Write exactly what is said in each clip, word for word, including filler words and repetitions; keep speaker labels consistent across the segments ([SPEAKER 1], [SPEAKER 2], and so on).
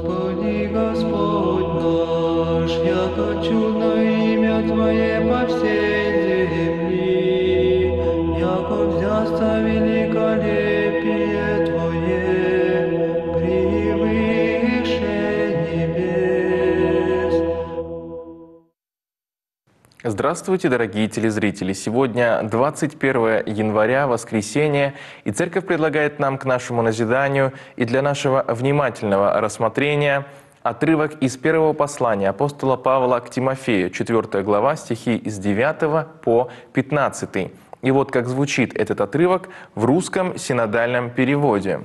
[SPEAKER 1] Господи, Господь наш, яко чудно имя Твое по всей земли, яко взясто великолепие Твое превыше небес.
[SPEAKER 2] Здравствуйте, дорогие телезрители! Сегодня двадцать первое января, воскресенье, и Церковь предлагает нам к нашему назиданию и для нашего внимательного рассмотрения отрывок из первого послания апостола Павла к Тимофею, четвёртая глава, стихи с девятого по пятнадцатый. И вот как звучит этот отрывок в русском синодальном переводе.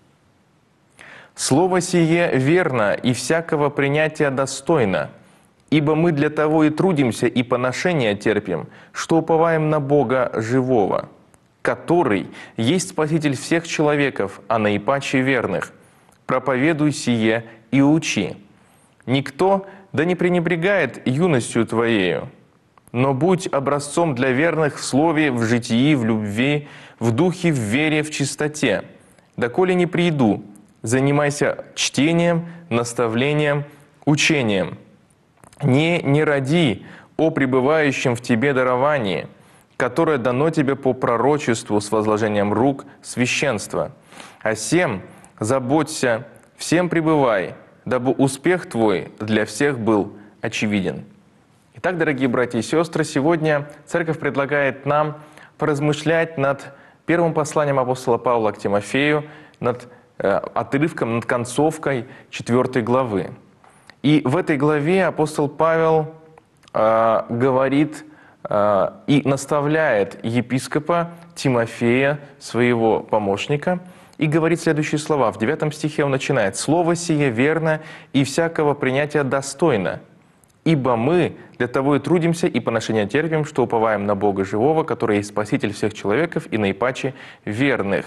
[SPEAKER 2] «Слово сие верно и всякого принятия достойно, ибо мы для того и трудимся и поношения терпим, что уповаем на Бога живого, который есть Спаситель всех человеков, а наипаче верных. Проповедуй сие и учи. Никто да не пренебрегает юностью твоею, но будь образцом для верных в слове, в житии, в любви, в духе, в вере, в чистоте. Доколе не приду, занимайся чтением, наставлением, учением. Не, не ради о пребывающем в тебе даровании, которое дано тебе по пророчеству с возложением рук священства. А всем заботься, всем пребывай, дабы успех твой для всех был очевиден». Итак, дорогие братья и сестры, сегодня Церковь предлагает нам поразмышлять над первым посланием апостола Павла к Тимофею, над э, отрывком, над концовкой четвёртой главы. И в этой главе апостол Павел э, говорит э, и наставляет епископа Тимофея, своего помощника, и говорит следующие слова. В девятом стихе он начинает: «Слово сие верно и всякого принятия достойно, ибо мы для того и трудимся и поношения терпим, что уповаем на Бога живого, который есть Спаситель всех человеков и наипаче верных».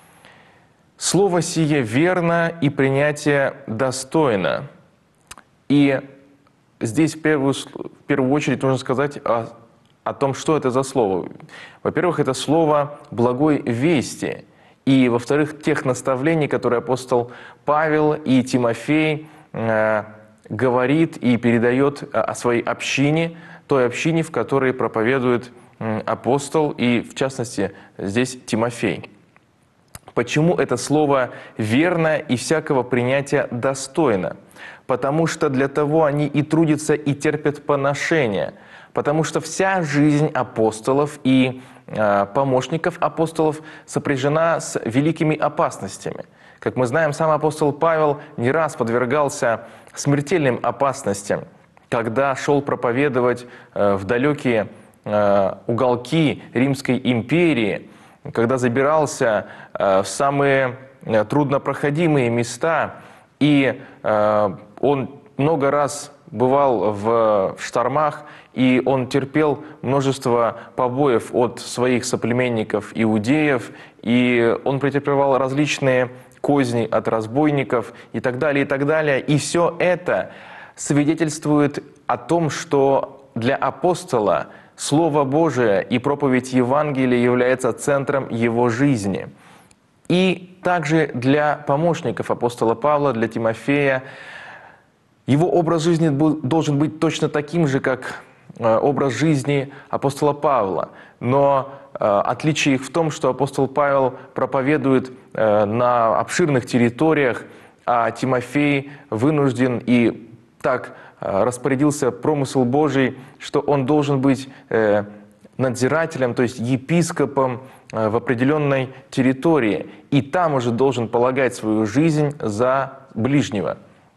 [SPEAKER 2] Слово сие верно и принятие достойно. И здесь в первую, в первую очередь нужно сказать о, о том, что это за слово. Во-первых, это слово благой вести. И, во-вторых, тех наставлений, которые апостол Павел и Тимофей э, говорит и передает о своей общине, той общине, в которой проповедует э, апостол и, в частности, здесь Тимофей. Почему это слово «верно» и всякого принятия «достойно»? Потому что для того они и трудятся, и терпят поношения. Потому что вся жизнь апостолов и э, помощников апостолов сопряжена с великими опасностями. Как мы знаем, сам апостол Павел не раз подвергался смертельным опасностям, когда шел проповедовать э, в далекие э, уголки Римской империи, когда забирался э, в самые э, труднопроходимые места, и э, он много раз бывал в, в штормах, и он терпел множество побоев от своих соплеменников иудеев, и он претерпевал различные козни от разбойников и так далее, и так далее. И все это свидетельствует о том, что для апостола Слово Божие и проповедь Евангелия является центром его жизни. И также для помощников апостола Павла, для Тимофея, его образ жизни должен быть точно таким же, как образ жизни апостола Павла. Но отличие их в том, что апостол Павел проповедует на обширных территориях, а Тимофей вынужден и так распорядился промысел Божий, что он должен быть надзирателем, то есть епископом в определенной территории, и там уже должен полагать свою жизнь за ближнего.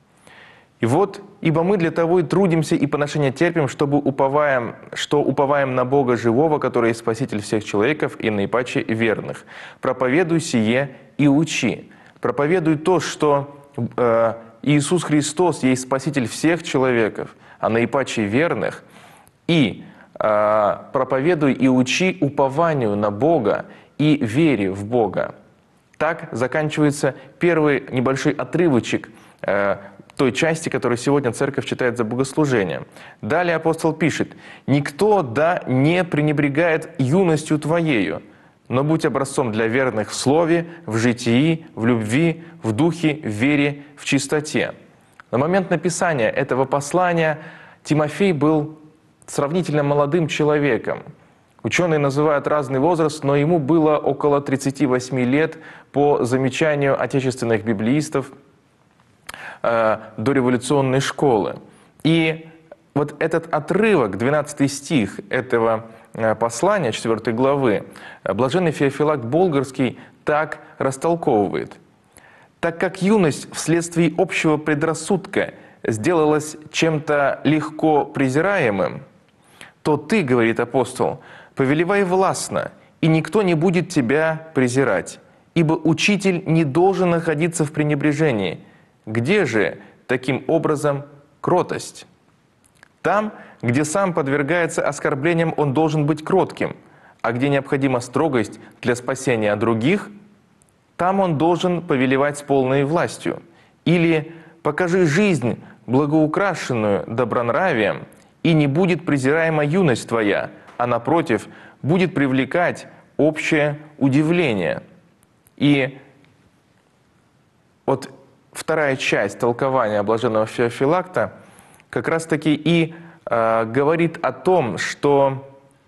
[SPEAKER 2] И вот, ибо мы для того и трудимся и поношения терпим, чтобы уповаем, что уповаем на Бога живого, который есть Спаситель всех человеков и наипаче верных. Проповедуй сие и учи. Проповедуй то, что э, Иисус Христос есть Спаситель всех человеков, а наипаче верных, и э, проповедуй и учи упованию на Бога и вере в Бога. Так заканчивается первый небольшой отрывочек э, той части, которую сегодня Церковь читает за богослужением. Далее апостол пишет: «Никто да не пренебрегает юностью твоею, но будь образцом для верных в слове, в житии, в любви, в духе, в вере, в чистоте». На момент написания этого послания Тимофей был сравнительно молодым человеком. Ученые называют разный возраст, но ему было около тридцати восьми лет по замечанию отечественных библеистов э, дореволюционной школы. И вот этот отрывок, двенадцатый стих этого э, послания, четвёртой главы, блаженный Феофилакт Болгарский так растолковывает. «Так как юность вследствие общего предрассудка сделалась чем-то легко презираемым, то ты, — говорит апостол, — повелевай властно, и никто не будет тебя презирать, ибо учитель не должен находиться в пренебрежении. Где же таким образом кротость? Там, где сам подвергается оскорблениям, он должен быть кротким, а где необходима строгость для спасения других, там он должен повелевать с полной властью. Или покажи жизнь, благоукрашенную добронравием, и не будет презираема юность твоя, а напротив, будет привлекать общее удивление». И вот вторая часть толкования блаженного Феофилакта как раз-таки и э, говорит о том, что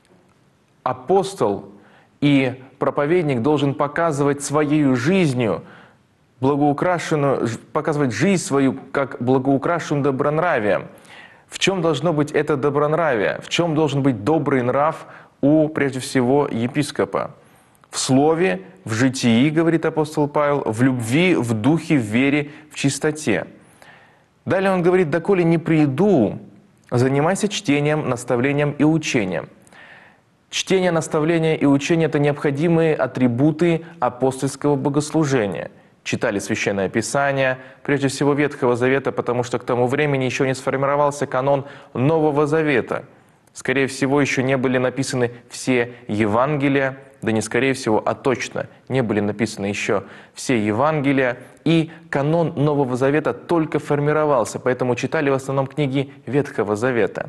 [SPEAKER 2] апостол и проповедник должен показывать своей жизнью благоукрашенную, показывать жизнь свою как благоукрашенную добронравием. В чем должно быть это добронравие? В чем должен быть добрый нрав у, прежде всего, епископа? В слове, в житии, говорит апостол Павел, в любви, в духе, в вере, в чистоте. Далее он говорит: «Доколе не приду, занимайся чтением, наставлением и учением». Чтение, наставление и учение – это необходимые атрибуты апостольского богослужения. Читали Священное Писание, прежде всего Ветхого Завета, потому что к тому времени еще не сформировался канон Нового Завета. Скорее всего, еще не были написаны все Евангелия, да не скорее всего, а точно не были написаны еще все Евангелия, и канон Нового Завета только формировался, поэтому читали в основном книги Ветхого Завета.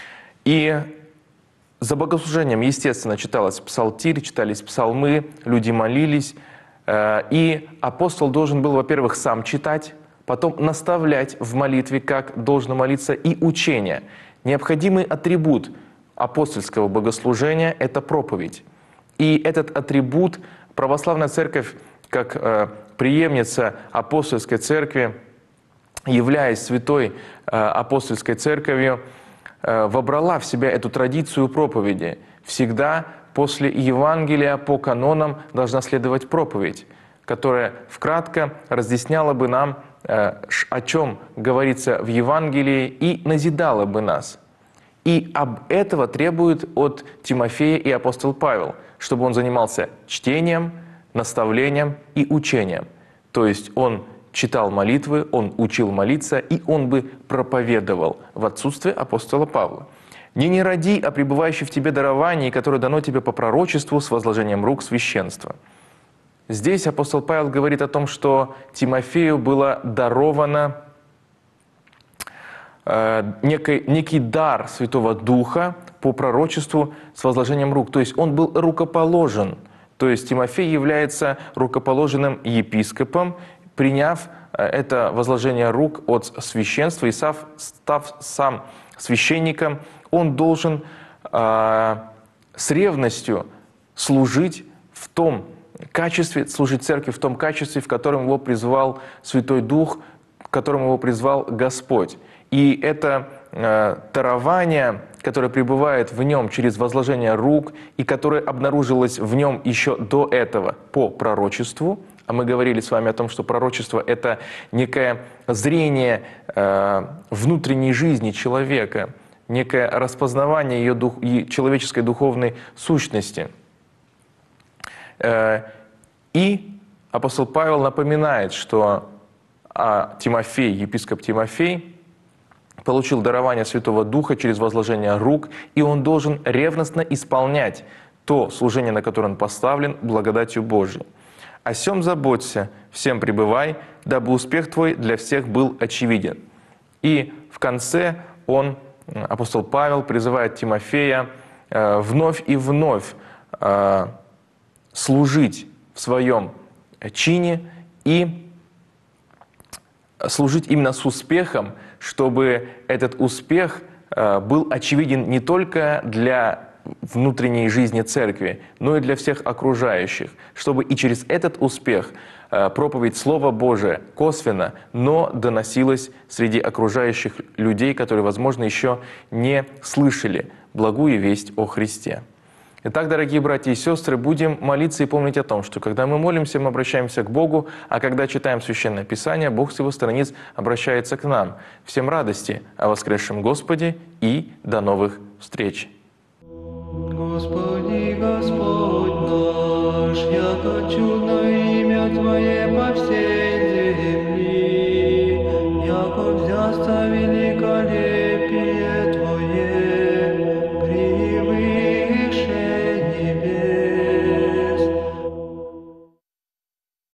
[SPEAKER 2] И за богослужением, естественно, читалось псалтирь, читались псалмы, люди молились. И апостол должен был, во-первых, сам читать, потом наставлять в молитве, как должно молиться, и учение. Необходимый атрибут апостольского богослужения – это проповедь. И этот атрибут православная церковь, как э, преемница апостольской церкви, являясь святой э, апостольской церковью, э, вобрала в себя эту традицию проповеди. Всегда после Евангелия по канонам должна следовать проповедь, которая вкратко разъясняла бы нам, э, о чем говорится в Евангелии, и назидала бы нас. И об этого требует от Тимофея и апостол Павел, чтобы он занимался чтением, наставлением и учением. То есть он читал молитвы, он учил молиться, и он бы проповедовал в отсутствие апостола Павла. «Не не роди о пребывающей в тебе даровании, которое дано тебе по пророчеству с возложением рук священства». Здесь апостол Павел говорит о том, что Тимофею было даровано э, некий, некий дар Святого Духа по пророчеству с возложением рук. То есть он был рукоположен. То есть Тимофей является рукоположенным епископом, приняв это возложение рук от священства и став, став сам священником, он должен э, с ревностью служить в том качестве, служить церкви в том качестве, в котором его призвал Святой Дух, в котором его призвал Господь. И это э, дарование, которое пребывает в нем через возложение рук и которое обнаружилось в нем еще до этого по пророчеству, а мы говорили с вами о том, что пророчество – это некое зрение э, внутренней жизни человека, некое распознавание ее дух, человеческой духовной сущности. Э, и апостол Павел напоминает, что а, Тимофей, епископ Тимофей, получил дарование Святого Духа через возложение рук, и он должен ревностно исполнять то служение, на которое он поставлен, благодатью Божией. «О сем заботься, всем пребывай, дабы успех твой для всех был очевиден». И в конце он, апостол Павел, призывает Тимофея э, вновь и вновь э, служить в своем чине и служить именно с успехом, чтобы этот успех э, был очевиден не только для внутренней жизни церкви, но и для всех окружающих, чтобы и через этот успех э, проповедь Слова Божия косвенно, но доносилась среди окружающих людей, которые, возможно, еще не слышали благую весть о Христе. Итак, дорогие братья и сестры, будем молиться и помнить о том, что когда мы молимся, мы обращаемся к Богу, а когда читаем Священное Писание, Бог с Его страниц обращается к нам. Всем радости о воскресшем Господе и до новых встреч!
[SPEAKER 1] Господи, Господь наш, яко чудно имя Твое по всей